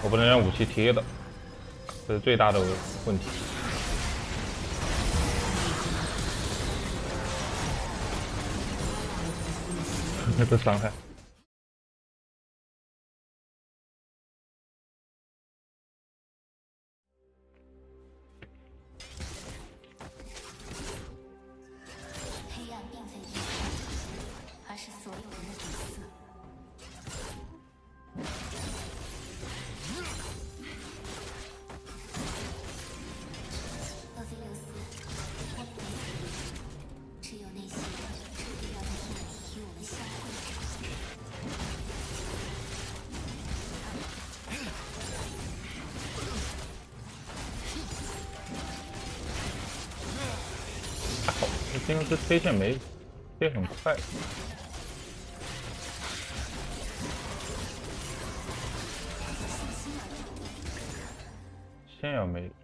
我不能让武器贴的，这是最大的问题。这伤害。 黑暗并非敌人，而是所有人的底色。厄菲琉斯，我不会死，只有那些注定要在这里与我们相会的人。 还好，这金融师推线没推很快。先要没。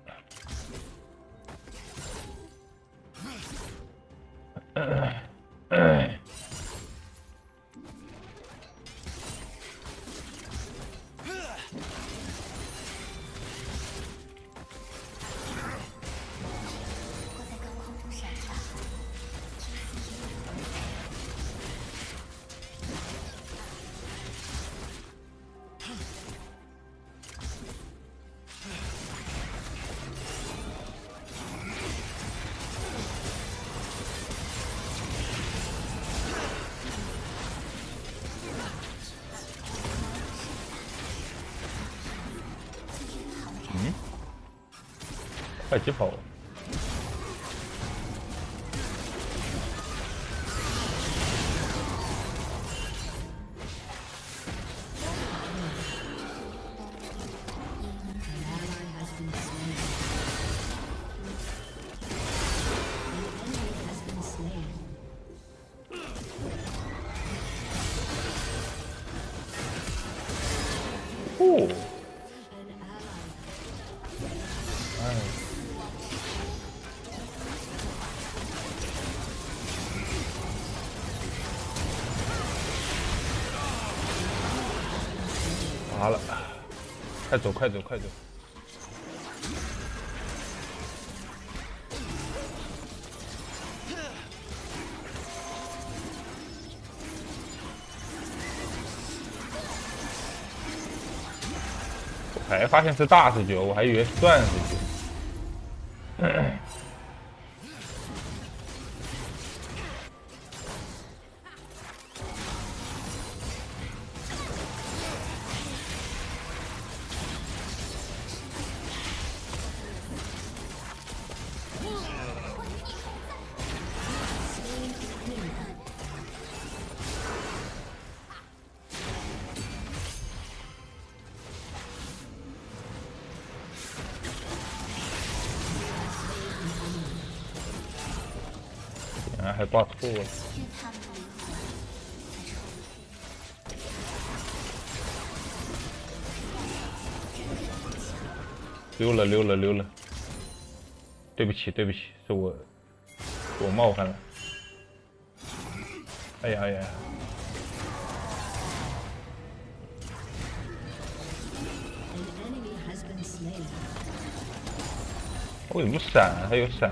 我在高空中闪耀， 嗯，快疾跑！哦，哎，完了，快走，快走，快走！我才发现是大视角，我还以为是钻视角。竟然还挂错了。 愿他们的灵魂在抽离。 溜了，溜了，溜了！对不起，对不起，是我冒犯了。哎呀，哎呀！为什么闪啊？他有闪。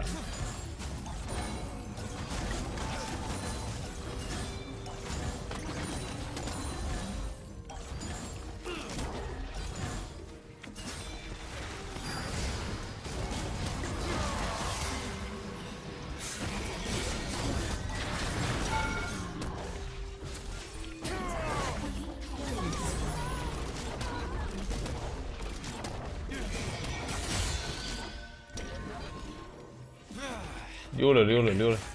溜了，溜了，溜了！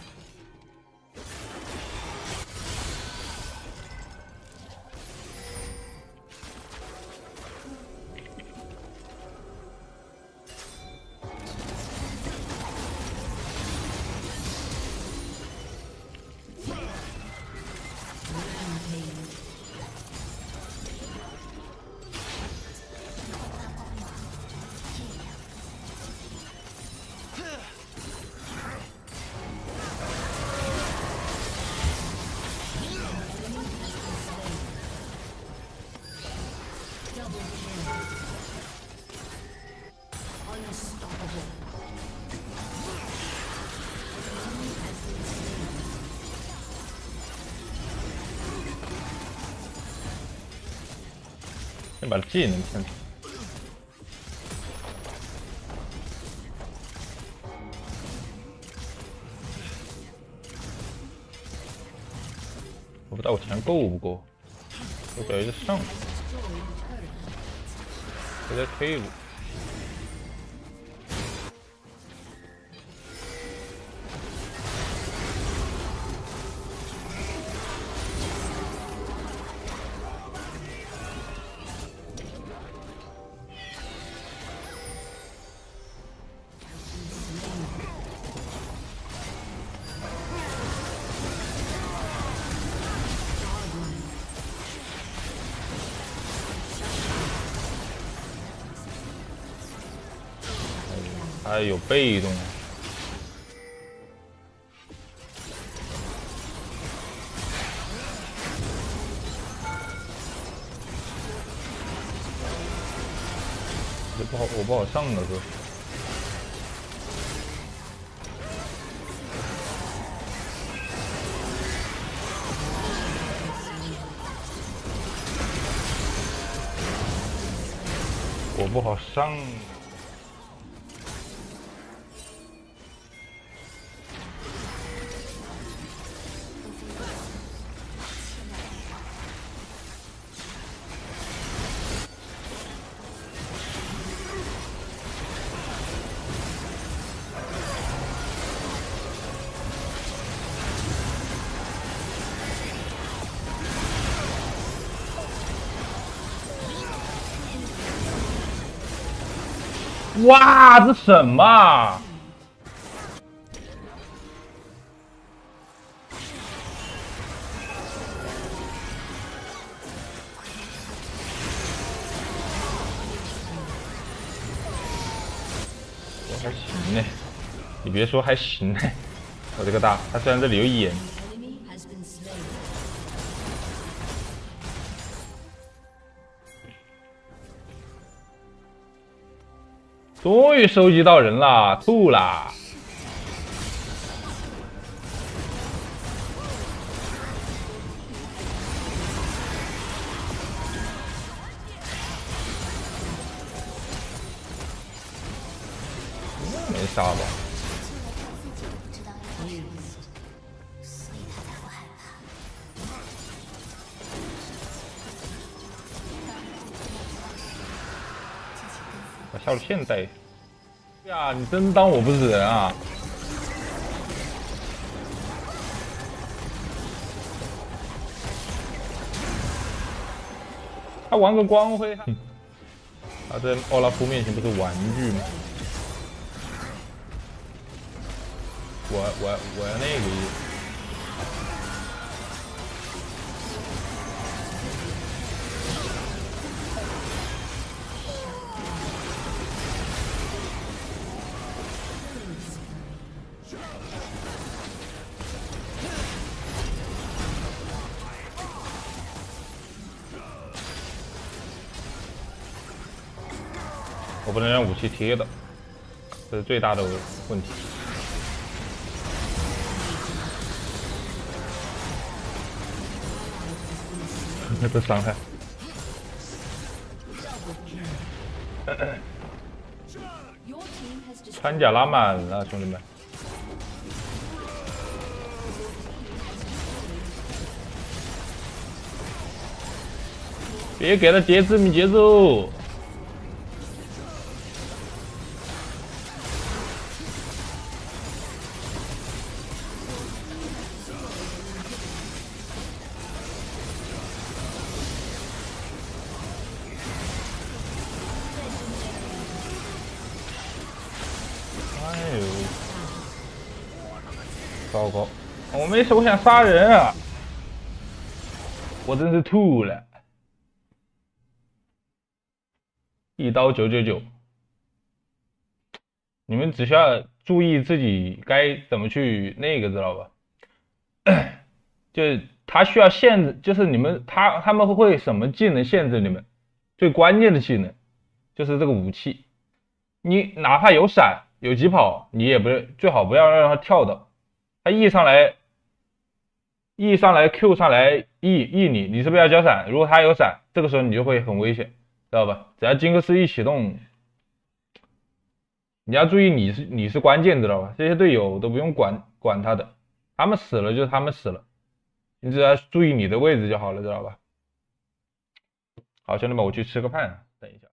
先把技能看出。我不知道我钱够不够，我感觉上，我在推我。还有被动，这不好，我不好上了哥。我不好上。哇，这什么啊？我还行呢，你别说还行呢，我这个大，他虽然这里有眼。终于收集到人了，吐啦！没杀吧？把下路线带。呀，你真当我不是人啊？他玩个光辉，他在奥拉夫面前不是玩具吗？我要那个意思。我不能让武器贴的，这是最大的问题。这伤害。穿甲拉满了，兄弟们。别给他截致命节奏！哎呦，糟糕！我没手想杀人啊！我真是吐了。一刀999，你们只需要注意自己该怎么去那个，知道吧？就是他需要限制，就是你们他们会什么技能限制你们？最关键的技能就是这个武器，你哪怕有闪有疾跑，你也不是最好不要让他跳到，他 E 上来 Q 上来 E 你，你是不是要交闪？如果他有闪，这个时候你就会很危险。 道吧？只要金克斯一启动，你要注意你是关键，知道吧？这些队友都不用管他的，他们死了就是他们死了，你只要注意你的位置就好了，知道吧？好，兄弟们，我去吃个饭，等一下。